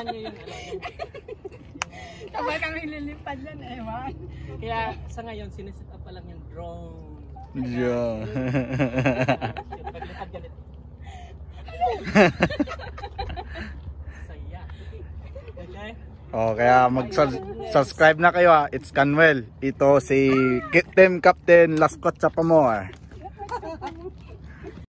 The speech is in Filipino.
kailangan nyo yung Sabay kami lilipad yan, ewan. Kaya sa ngayon, sinisit up pa lang yung drone. Yeah. Paglipad ganito. Saya. Okay? Oh, kaya mag-subscribe na kayo ha. It's Canwell. Ito si Team Captain Lascot sa Pamor.